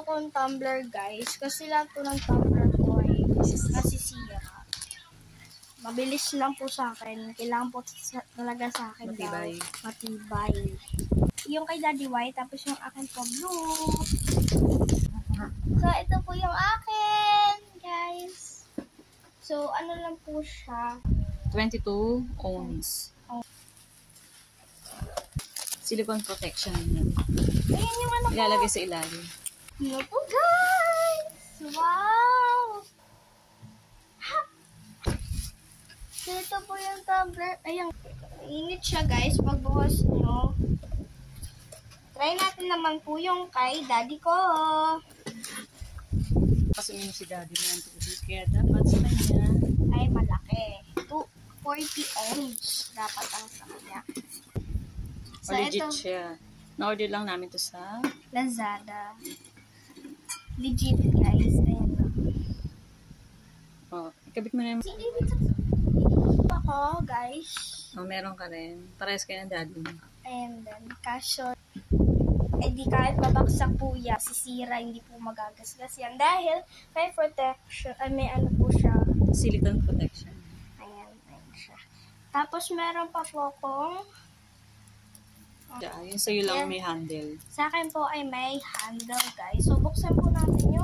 kong tumbler, guys. Kasi lahat po ng tumbler ko ay nasisira. Mabilis lang po sa akin. Kailangan po talaga sa akin matibay. Matibay. Yung kay Daddy White, tapos yung akin po blue. So, ito po yung akin, guys. So, ano lang po siya? 22 ohms. Silicone protection. Ayan yung ano po. Ilalagay sa ilalim. Ano po, guys? Wow! Ha! So, ito po yung tumbler. Ayan. Init siya, guys. Pagbukas nyo. Try natin naman po yung kay Daddy ko. Kasi uminom si Daddy na yung tubig. Kaya dapat sa kanya ay malaki. 40 ohms dapat ang sa kanya. So, legit ito, siya. Na-order lang namin to sa Lazada. Legit, guys. Ayan na. oh, ikabit mo na yung ako, guys. oh, meron ka rin. Parehas kayo ng Daddy mo. And then, kaso, di kahit babaksak po yan, sisira, hindi po magagasgas yan. Dahil, may protection, may ano po siya. Silicone protection. Ayan siya. Tapos, meron pa po akong, Yung sa'yo lang may handle. sa akin po ay may handle, guys. So, buksan po natin